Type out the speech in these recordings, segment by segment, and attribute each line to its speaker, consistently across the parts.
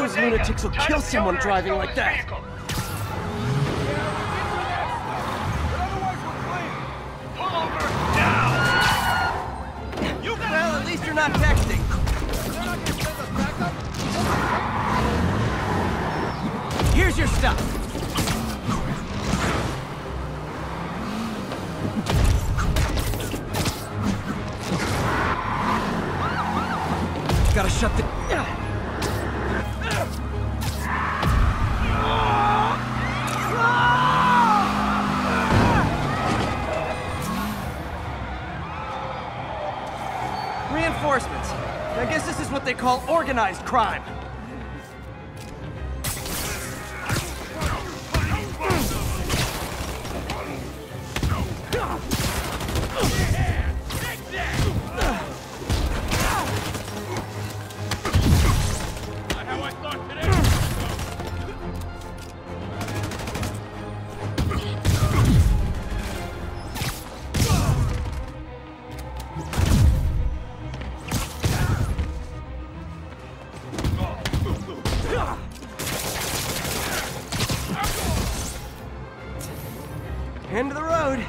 Speaker 1: those lunatics will kill someone driving like that.
Speaker 2: Pull over now!
Speaker 1: Well, at least you're not texting. Here's your stuff. Gotta shut the... Reinforcements. I guess this is what they call organized crime. End of the road.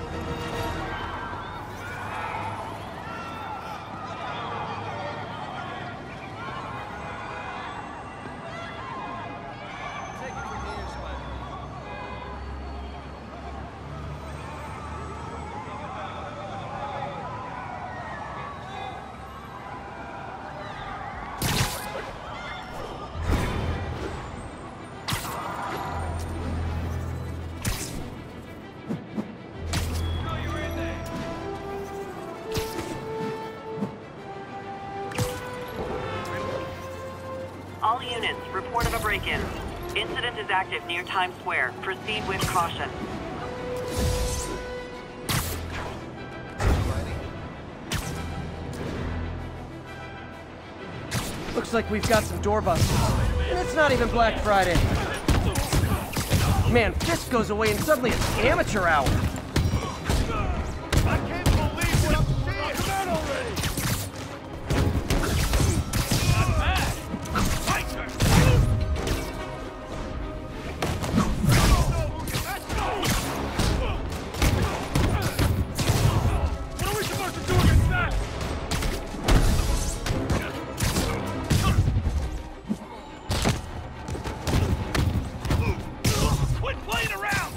Speaker 3: All units, report of a break-in. Incident is active near Times Square. Proceed with caution.
Speaker 1: Looks like we've got some doorbusters. And it's not even Black Friday. Man, Fisk goes away and suddenly it's amateur hour.
Speaker 2: I can't believe what I'm seeing! Come on already! Not bad! Fight her! What are we supposed to do against that? Quit playing around!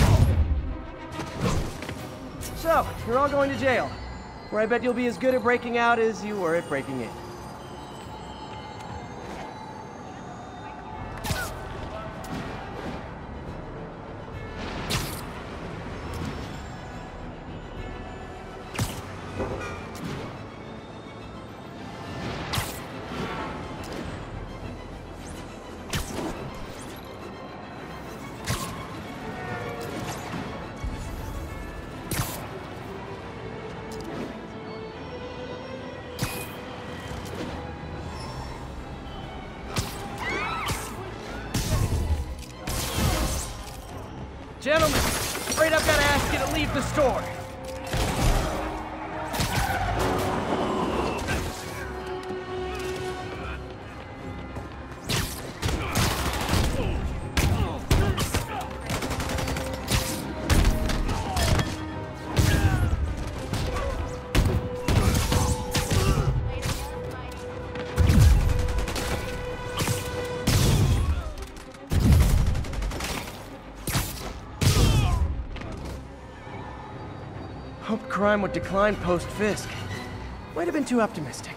Speaker 1: So, you're all going to jail, where I bet you'll be as good at breaking out as you were at breaking in. Gentlemen, afraid I've got to ask you to leave the store. Hoped crime would decline post-Fisk. Might have been too optimistic.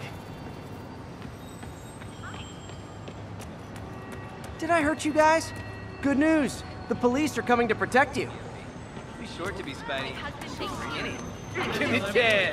Speaker 1: Did I hurt you guys? Good news. The police are coming to protect you.
Speaker 4: Be short to be Spidey. Give me 10.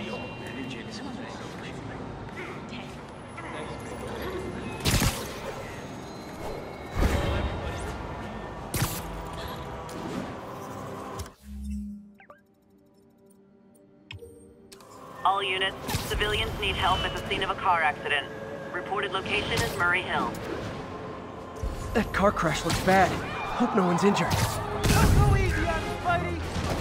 Speaker 3: All units, civilians need help at the scene of a car accident. Reported location is Murray Hill.
Speaker 1: That car crash looks bad. Hope no one's injured.
Speaker 2: Go easy on us, Spidey!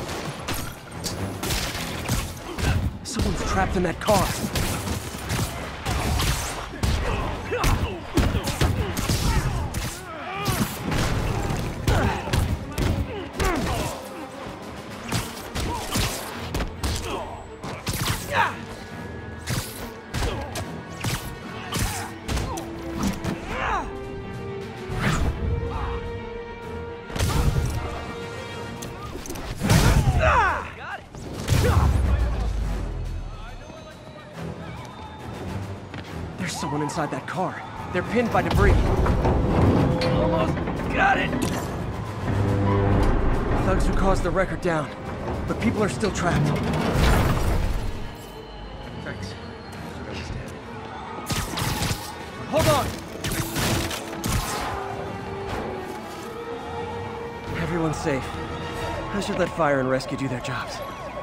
Speaker 1: Someone's trapped in that car. everyone inside that car. They're pinned by debris. Almost got it! Thugs who caused the wreck are down, but people are still trapped.
Speaker 4: Thanks.
Speaker 1: Hold on! Everyone's safe. I should let fire and rescue do their jobs.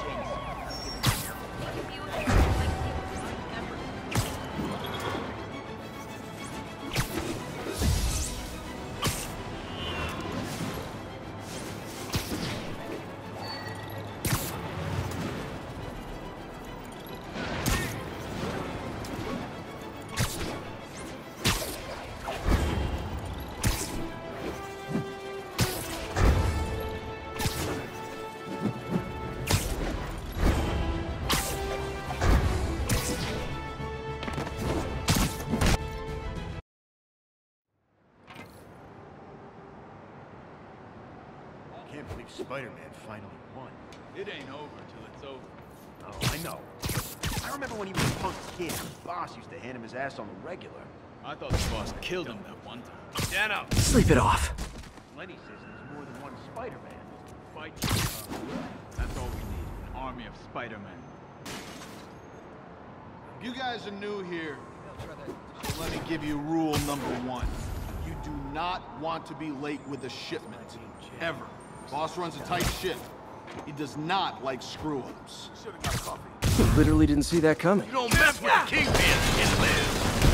Speaker 5: I can't believe Spider-Man finally won.
Speaker 2: It ain't over till it's over.
Speaker 5: Oh, I know. I remember when he was a punk kid, his boss used to hand him his ass on the regular.
Speaker 2: I thought the boss killed him that one time. Dano!
Speaker 1: Sleep it off.
Speaker 5: Lenny says there's more than one Spider-Man.
Speaker 2: Fight. That's all we need. An army of Spider-Men.
Speaker 6: You guys are new here, so let me give you rule number 1. You do not want to be late with a shipment. Ever. Boss runs a tight ship. He does not like screw-ups.
Speaker 2: Should've got coffee.
Speaker 1: Literally didn't see that coming.
Speaker 2: You don't mess with the Kingpin and live.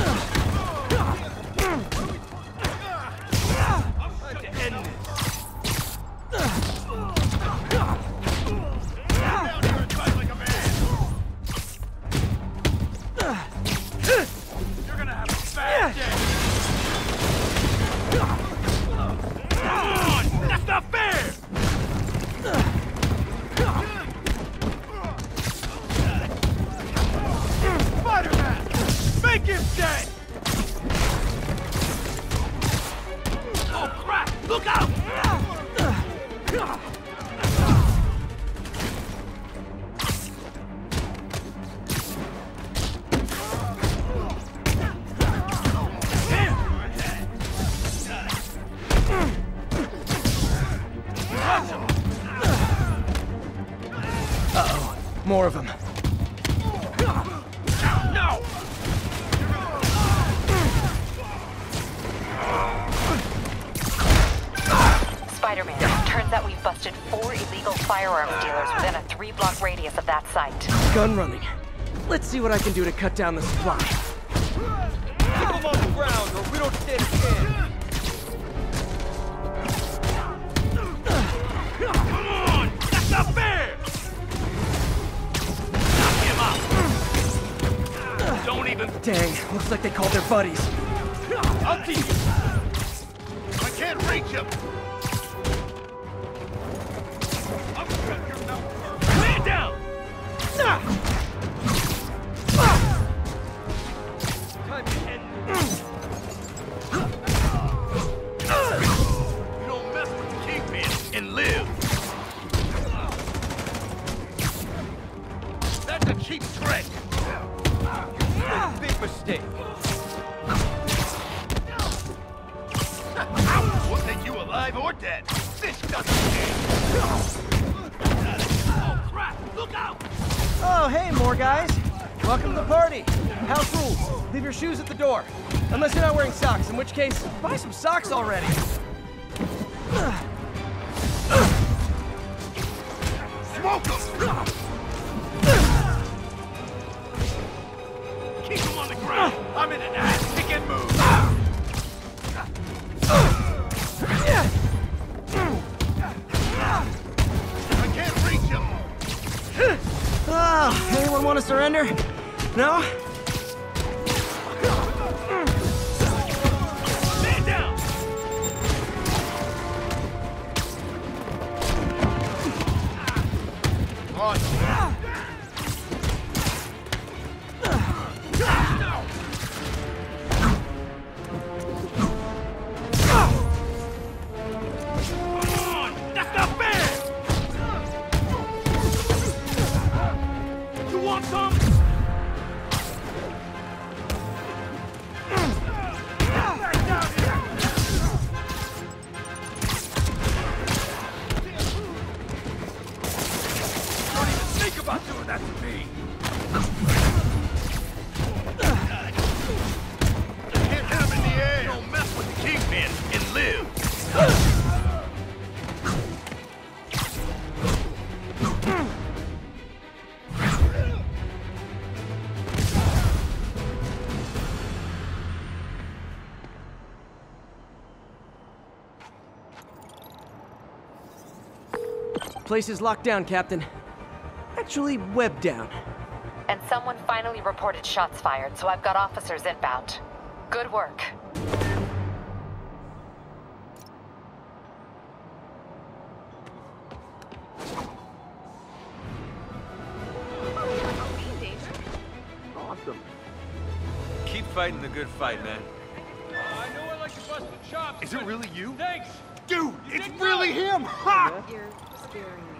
Speaker 2: I'm trying to end this. Down here and fight like a man. You're gonna have a bad day. Come on! That's not fair! Spider-Man! Make him dead! Oh crap! Look out!
Speaker 1: Uh-oh. More of them.
Speaker 2: No!
Speaker 7: Spider-Man, turns out we've busted 4 illegal firearms dealers within a 3-block radius of that site.
Speaker 1: Gun running. Let's see what I can do to cut down the supply.
Speaker 4: Keep them on the ground or we don't stand a chance.
Speaker 2: Come on! That's not fair! Knock him out! Don't even...
Speaker 1: Dang, looks like they called their buddies.
Speaker 2: I'll teach you! I can't reach him! I'll cut your mouth first. Lay down!
Speaker 4: Time to end this.
Speaker 2: You don't mess with the Kingpin and live! That's a cheap trick!
Speaker 4: A big mistake.
Speaker 2: We'll take you alive or dead. This doesn't change. Oh crap! Look out!
Speaker 1: Oh, hey, more guys. Welcome to the party. House rules. Leave your shoes at the door. Unless you're not wearing socks, in which case, buy some socks already.
Speaker 2: Smoke him! Keep him on the ground! I'm in an ass kick and move! I can't reach him!
Speaker 1: Oh, anyone want to surrender? No?
Speaker 2: Stand down!
Speaker 6: On.
Speaker 2: Come on! That's not fair! You want some?
Speaker 5: That's me. Hit him in the air. Don't mess with the Kingpin and live.
Speaker 1: Place is locked down, Captain. Actually, webbed down.
Speaker 7: And someone finally reported shots fired, so I've got officers inbound. Good work.
Speaker 5: Awesome.
Speaker 4: Keep fighting the good fight, man.
Speaker 2: I know I like to bust the chops.
Speaker 5: Is it really you?
Speaker 2: Thanks.
Speaker 5: Dude, it's really him! Ha!
Speaker 8: You're scaring me.